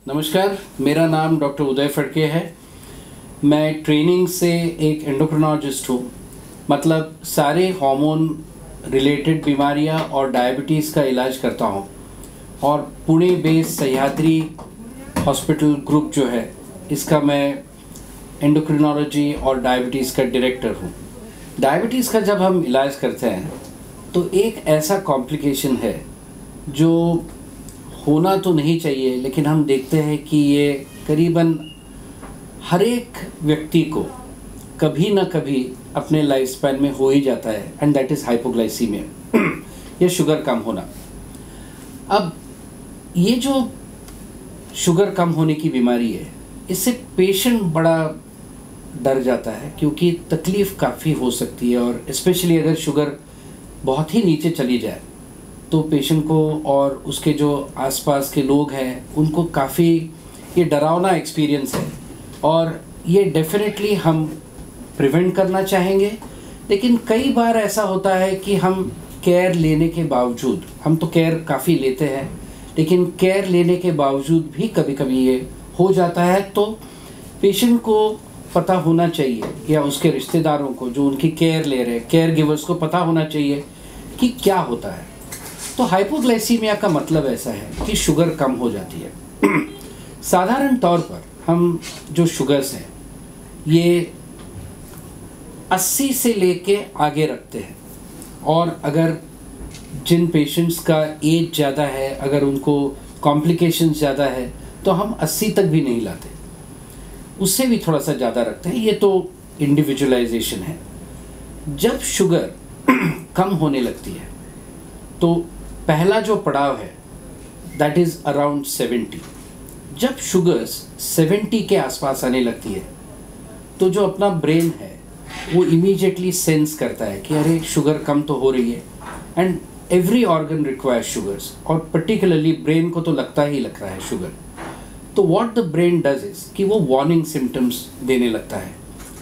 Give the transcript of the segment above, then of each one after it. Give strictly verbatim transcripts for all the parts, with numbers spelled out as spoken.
नमस्कार, मेरा नाम डॉक्टर उदय फड़के है। मैं ट्रेनिंग से एक एंडोक्रिनोलॉजिस्ट हूँ, मतलब सारे हार्मोन रिलेटेड बीमारियाँ और डायबिटीज़ का इलाज करता हूँ और Pune based Sahyadri hospital group जो है इसका मैं एंडोक्रिनोलॉजी और डायबिटीज़ का डायरेक्टर हूँ। डायबिटीज़ का जब हम इलाज करते हैं तो एक ऐसा कॉम्प्लिकेशन है जो होना तो नहीं चाहिए, लेकिन हम देखते हैं कि ये करीबन हर एक व्यक्ति को कभी ना कभी अपने लाइफ स्पैन में हो ही जाता है, एंड दैट इज़ हाइपोग्लाइसीमिया या शुगर कम होना। अब ये जो शुगर कम होने की बीमारी है, इससे पेशेंट बड़ा डर जाता है क्योंकि तकलीफ़ काफ़ी हो सकती है, और स्पेशली अगर शुगर बहुत ही नीचे चली जाए तो पेशेंट को और उसके जो आसपास के लोग हैं उनको काफ़ी ये डरावना एक्सपीरियंस है, और ये डेफिनेटली हम प्रिवेंट करना चाहेंगे। लेकिन कई बार ऐसा होता है कि हम केयर लेने के बावजूद, हम तो केयर काफ़ी लेते हैं, लेकिन केयर लेने के बावजूद भी कभी कभी ये हो जाता है। तो पेशेंट को पता होना चाहिए, या उसके रिश्तेदारों को जो उनकी केयर ले रहे हैं, केयर गिवर्स को पता होना चाहिए कि क्या होता है। तो हाइपोग्लाइसीमिया का मतलब ऐसा है कि शुगर कम हो जाती है। साधारण तौर पर हम जो शुगर्स हैं ये अस्सी से लेके आगे रखते हैं, और अगर जिन पेशेंट्स का एज ज़्यादा है, अगर उनको कॉम्प्लिकेशंस ज़्यादा है, तो हम अस्सी तक भी नहीं लाते, उससे भी थोड़ा सा ज़्यादा रखते हैं। ये तो इंडिविजुअलाइजेशन है। जब शुगर कम होने लगती है तो पहला जो पड़ाव है दैट इज़ अराउंड सेवेंटी। जब शुगर्स सेवेंटी के आसपास आने लगती है तो जो अपना ब्रेन है वो इमीडिएटली सेंस करता है कि अरे शुगर कम तो हो रही है, and every organ requires sugars, और पर्टिकुलरली ब्रेन को तो लगता ही लग रहा है शुगर। तो what the brain does is कि वो वार्निंग सिम्टम्स देने लगता है,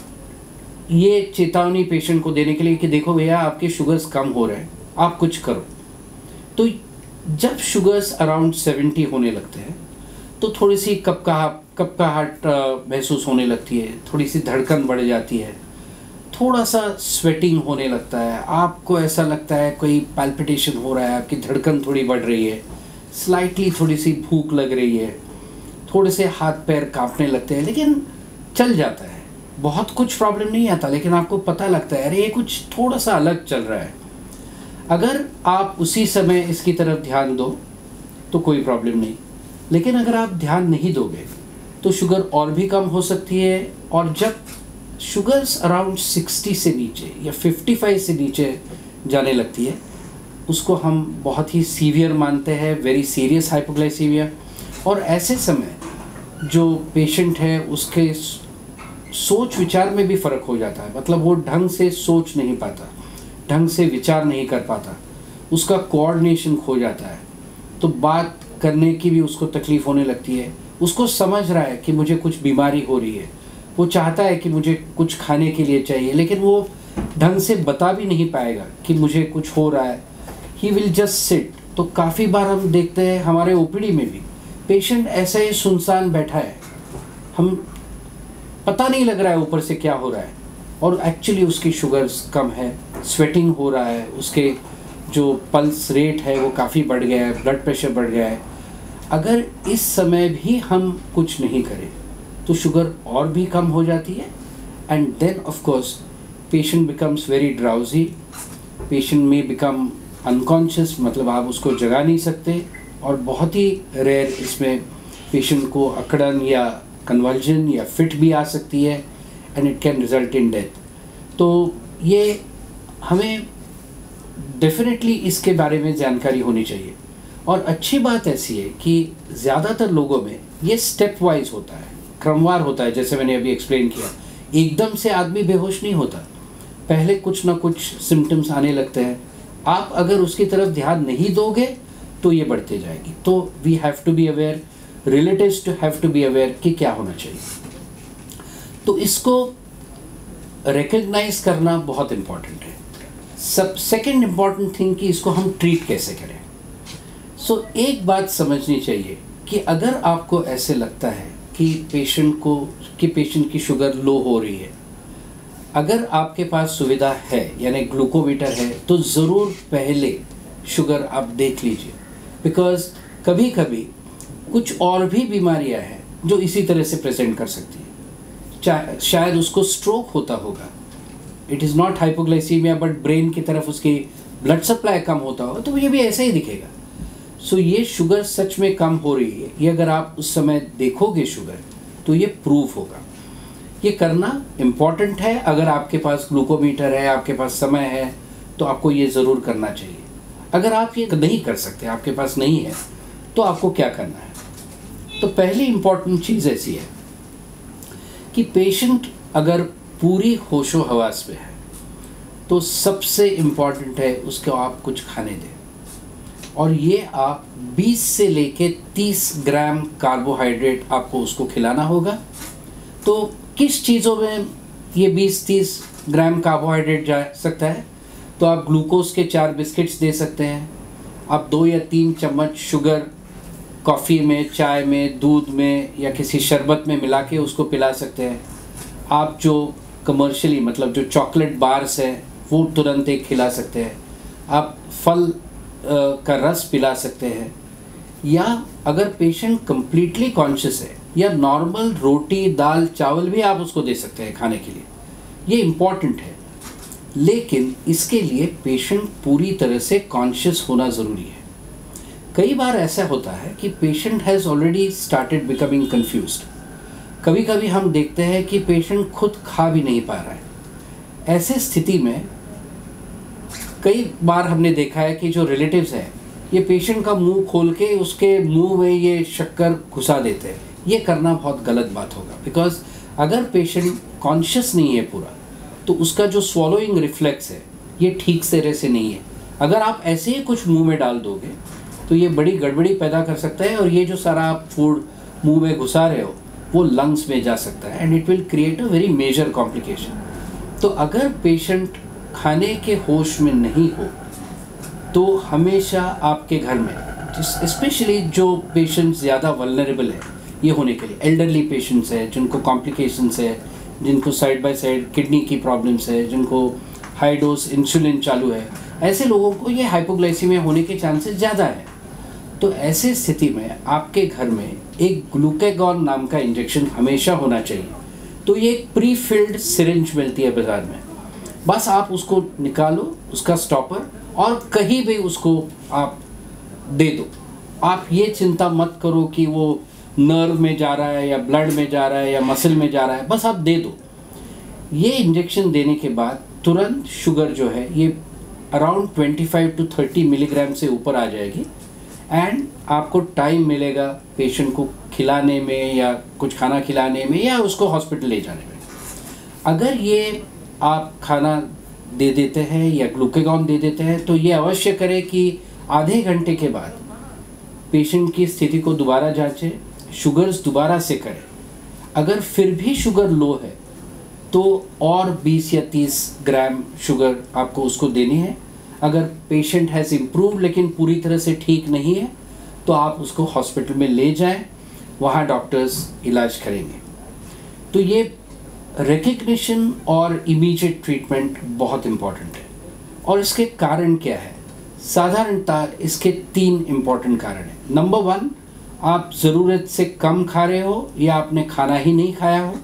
ये चेतावनी पेशेंट को देने के लिए कि देखो भैया आपके शुगर्स कम हो रहे हैं, आप कुछ करो। तो जब शुगर्स अराउंड सेवेंटी होने लगते हैं तो थोड़ी सी कपकहा कपकहाहट महसूस होने लगती है, थोड़ी सी धड़कन बढ़ जाती है, थोड़ा सा स्वेटिंग होने लगता है, आपको ऐसा लगता है कोई पैल्पिटेशन हो रहा है, आपकी धड़कन थोड़ी बढ़ रही है, स्लाइटली थोड़ी सी भूख लग रही है, थोड़े से हाथ पैर कांपने लगते हैं, लेकिन चल जाता है, बहुत कुछ प्रॉब्लम नहीं आता, लेकिन आपको पता लगता है अरे ये कुछ थोड़ा सा अलग चल रहा है। अगर आप उसी समय इसकी तरफ ध्यान दो तो कोई प्रॉब्लम नहीं, लेकिन अगर आप ध्यान नहीं दोगे तो शुगर और भी कम हो सकती है। और जब शुगर्स अराउंड सिक्सटी से नीचे या फिफ्टी फाइव से नीचे जाने लगती है, उसको हम बहुत ही सीवियर मानते हैं, वेरी सीरियस हाइपोग्लाइसीमिया। और ऐसे समय जो पेशेंट है उसके सोच विचार में भी फ़र्क हो जाता है, मतलब वो ढंग से सोच नहीं पाता, ढंग से विचार नहीं कर पाता, उसका कोऑर्डिनेशन खो जाता है, तो बात करने की भी उसको तकलीफ़ होने लगती है। उसको समझ रहा है कि मुझे कुछ बीमारी हो रही है, वो चाहता है कि मुझे कुछ खाने के लिए चाहिए, लेकिन वो ढंग से बता भी नहीं पाएगा कि मुझे कुछ हो रहा है। He will just sit. तो काफ़ी बार हम देखते हैं हमारे ओपीडी में भी पेशेंट ऐसे ही सुनसान बैठा है, हम पता नहीं लग रहा है ऊपर से क्या हो रहा है, और एक्चुअली उसकी शुगर्स कम है, स्वेटिंग हो रहा है, उसके जो पल्स रेट है वो काफ़ी बढ़ गया है, ब्लड प्रेशर बढ़ गया है। अगर इस समय भी हम कुछ नहीं करें तो शुगर और भी कम हो जाती है, and then of course patient becomes very drowsy, patient may become unconscious, मतलब आप उसको जगा नहीं सकते, और बहुत ही रेयर इसमें पेशेंट को अकड़न या कन्वल्जन या फिट भी आ सकती है, and it can result in death. तो ये हमें डेफिनेटली इसके बारे में जानकारी होनी चाहिए। और अच्छी बात ऐसी है कि ज़्यादातर लोगों में ये स्टेप वाइज होता है, क्रमवार होता है, जैसे मैंने अभी एक्सप्लेन किया। एकदम से आदमी बेहोश नहीं होता, पहले कुछ ना कुछ सिम्टम्स आने लगते हैं, आप अगर उसकी तरफ ध्यान नहीं दोगे तो ये बढ़ते जाएगी। तो we have to be aware, relatives to have to be aware कि क्या होना चाहिए। तो इसको रिकग्नाइज करना बहुत इम्पॉर्टेंट है। सब सेकेंड इम्पॉर्टेंट थिंग कि इसको हम ट्रीट कैसे करें। सो so, एक बात समझनी चाहिए कि अगर आपको ऐसे लगता है कि पेशेंट को कि पेशेंट की शुगर लो हो रही है, अगर आपके पास सुविधा है यानी ग्लूकोमीटर है, तो ज़रूर पहले शुगर आप देख लीजिए, बिकॉज़ कभी कभी कुछ और भी बीमारियां हैं जो इसी तरह से प्रेजेंट कर सकती है। शायद उसको स्ट्रोक होता होगा, it is not hypoglycaemia, but brain की तरफ उसकी ब्लड सप्लाई कम होता होगा, तो ये भी ऐसा ही दिखेगा। सो so, ये शुगर सच में कम हो रही है, ये अगर आप उस समय देखोगे शुगर, तो ये प्रूफ होगा। ये करना इम्पॉर्टेंट है। अगर आपके पास ग्लूकोमीटर है, आपके पास समय है, तो आपको ये ज़रूर करना चाहिए। अगर आप ये नहीं कर सकते, आपके पास नहीं है, तो आपको क्या करना है? तो पहली इम्पॉर्टेंट चीज़ ऐसी है कि पेशेंट अगर पूरी होशो हवास में है, तो सबसे इम्पॉर्टेंट है उसको आप कुछ खाने दें, और ये आप बीस से लेके तीस ग्राम कार्बोहाइड्रेट आपको उसको खिलाना होगा। तो किस चीज़ों में ये बीस तीस ग्राम कार्बोहाइड्रेट जा सकता है? तो आप ग्लूकोज के चार बिस्किट्स दे सकते हैं, आप दो या तीन चम्मच शुगर कॉफ़ी में, चाय में, दूध में या किसी शरबत में मिला के उसको पिला सकते हैं। आप जो कमर्शियली मतलब जो चॉकलेट बार्स हैं वो तुरंत एक खिला सकते हैं। आप फल आ, का रस पिला सकते हैं, या अगर पेशेंट कम्प्लीटली कॉन्शियस है, या नॉर्मल रोटी दाल चावल भी आप उसको दे सकते हैं खाने के लिए। ये इम्पॉर्टेंट है, लेकिन इसके लिए पेशेंट पूरी तरह से कॉन्शियस होना ज़रूरी है। कई बार ऐसा होता है कि patient has already started becoming confused. कभी कभी हम देखते हैं कि पेशेंट खुद खा भी नहीं पा रहा है। ऐसे स्थिति में कई बार हमने देखा है कि जो रिलेटिव्स हैं, ये पेशेंट का मुंह खोल के उसके मुंह में ये शक्कर घुसा देते हैं। ये करना बहुत गलत बात होगा, बिकॉज अगर पेशेंट कॉन्शियस नहीं है पूरा, तो उसका जो स्वॉलोइंग रिफ्लेक्स है ये ठीक तरह से नहीं है। अगर आप ऐसे ही कुछ मुंह में डाल दोगे तो ये बड़ी गड़बड़ी पैदा कर सकता है, और ये जो सारा आप फूड मुंह में घुसा रहे हो वो लंग्स में जा सकता है, and it will create a very major complication. तो अगर पेशेंट खाने के होश में नहीं हो, तो हमेशा आपके घर में, स्पेशली जो पेशेंट ज़्यादा वल्नरेबल है ये होने के लिए, एल्डरली पेशेंट्स है जिनको कॉम्प्लिकेशंस है, जिनको साइड बाय साइड किडनी की प्रॉब्लम्स है, जिनको हाई डोज इंसुलिन चालू है, ऐसे लोगों को ये हाइपोग्लाइसीमिया होने के चांसेस ज़्यादा है। तो ऐसे स्थिति में आपके घर में एक ग्लूकागॉन नाम का इंजेक्शन हमेशा होना चाहिए। तो ये एक प्री फिल्ड सिरिंज मिलती है बाज़ार में, बस आप उसको निकालो, उसका स्टॉपर, और कहीं भी उसको आप दे दो। आप ये चिंता मत करो कि वो नर्व में जा रहा है या ब्लड में जा रहा है या मसल में जा रहा है, बस आप दे दो। ये इंजेक्शन देने के बाद तुरंत शुगर जो है ये अराउंड पच्चीस टू तीस मिलीग्राम से ऊपर आ जाएगी, एंड आपको टाइम मिलेगा पेशेंट को खिलाने में या कुछ खाना खिलाने में या उसको हॉस्पिटल ले जाने में। अगर ये आप खाना दे देते हैं या ग्लूकागॉन दे देते हैं, तो ये अवश्य करें कि आधे घंटे के बाद पेशेंट की स्थिति को दोबारा जांचें, शुगर्स दोबारा से करें। अगर फिर भी शुगर लो है तो और बीस या तीस ग्राम शुगर आपको उसको देनी है। अगर पेशेंट हैज़ इम्प्रूव लेकिन पूरी तरह से ठीक नहीं है, तो आप उसको हॉस्पिटल में ले जाएं, वहाँ डॉक्टर्स इलाज करेंगे। तो ये रिकग्निशन और इमीडिएट ट्रीटमेंट बहुत इम्पॉर्टेंट है। और इसके कारण क्या है? साधारणतः इसके तीन इम्पॉर्टेंट कारण हैं। नंबर वन, आप ज़रूरत से कम खा रहे हो, या आपने खाना ही नहीं खाया हो,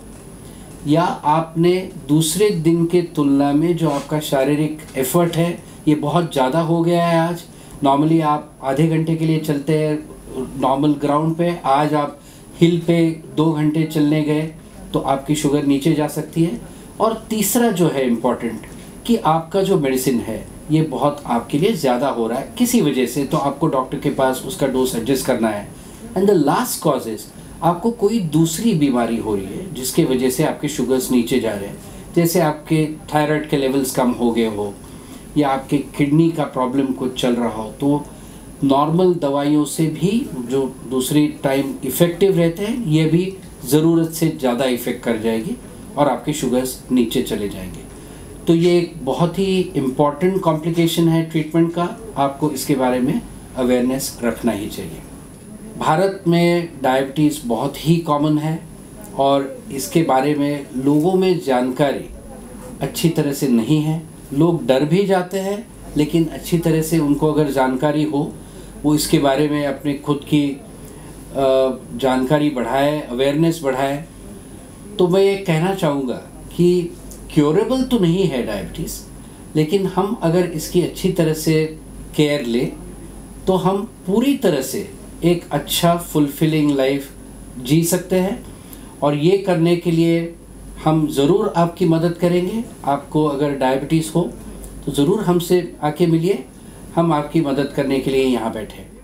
या आपने दूसरे दिन के तुलना में जो आपका शारीरिक एफर्ट है ये बहुत ज़्यादा हो गया है। आज नॉर्मली आप आधे घंटे के लिए चलते हैं नॉर्मल ग्राउंड पे, आज आप हिल पे दो घंटे चलने गए, तो आपकी शुगर नीचे जा सकती है। और तीसरा जो है इम्पॉर्टेंट, कि आपका जो मेडिसिन है ये बहुत आपके लिए ज़्यादा हो रहा है किसी वजह से, तो आपको डॉक्टर के पास उसका डोज एडजस्ट करना है। And the last cause is, आपको कोई दूसरी बीमारी हो रही है जिसके वजह से आपके शुगर्स नीचे जा रहे हैं, जैसे आपके थायराइड के लेवल्स कम हो गए हो, या आपके किडनी का प्रॉब्लम कुछ चल रहा हो। तो नॉर्मल दवाइयों से भी जो दूसरी टाइम इफ़ेक्टिव रहते हैं, ये भी ज़रूरत से ज़्यादा इफ़ेक्ट कर जाएगी और आपके शुगर्स नीचे चले जाएंगे। तो ये एक बहुत ही इम्पॉर्टेंट कॉम्प्लिकेशन है ट्रीटमेंट का, आपको इसके बारे में अवेयरनेस रखना ही चाहिए। भारत में डायबिटीज़ बहुत ही कॉमन है और इसके बारे में लोगों में जानकारी अच्छी तरह से नहीं है। लोग डर भी जाते हैं, लेकिन अच्छी तरह से उनको अगर जानकारी हो, वो इसके बारे में अपने खुद की जानकारी बढ़ाए, अवेयरनेस बढ़ाए। तो मैं ये कहना चाहूँगा कि क्योरेबल तो नहीं है डायबिटीज़, लेकिन हम अगर इसकी अच्छी तरह से केयर लें तो हम पूरी तरह से एक अच्छा फुलफिलिंग लाइफ जी सकते हैं। और ये करने के लिए हम ज़रूर आपकी मदद करेंगे। आपको अगर डायबिटीज़ हो तो ज़रूर हमसे आके मिलिए, हम आपकी मदद करने के लिए यहाँ बैठे हैं।